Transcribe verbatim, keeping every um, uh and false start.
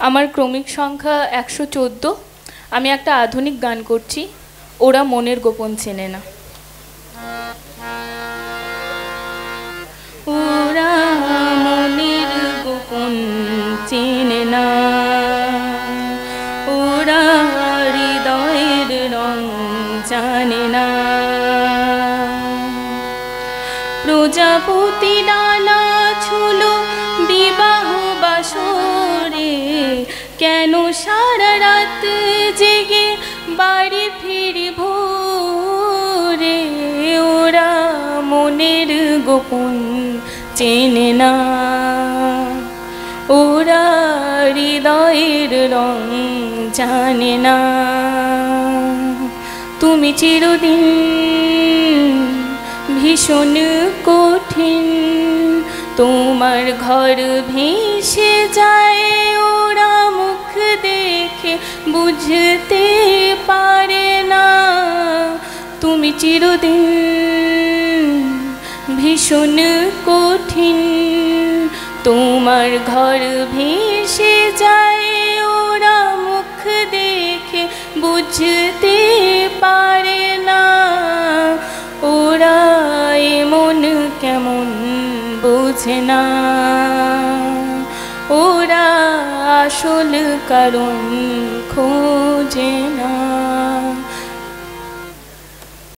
আমার ক্রমিক সংখ্যা একশো চোদ্দো। আমি একটা আধুনিক গান করছি, ওরা মনের গোপন চেনে না। ওরা মনের গোপন চেনে না, ওরা হৃদয়ের রং জানে না। প্রজাপতি ডানা ছুলো বিবাহ বাসরে, কেন সারা রাত জেগে বাড়ি ফিরি ভোরে। ওরা মনের গোপন চেনে না, ওরা হৃদয়ের রং জানে না। তুমি চিরদিন ভীষণ কঠিন, তোমার ঘর ভেসে যায়, ওরা মুখ দেখে বুঝতে পারে না। তুমি চিরদিন ভীষণ কঠিন, তোমার ঘর ভেসে যায়, ওরা মুখ দেখে বুঝতে পারে না। ওরা এমন কেমন বোঝে না, ওরা আসল কারণ খোঁজে না।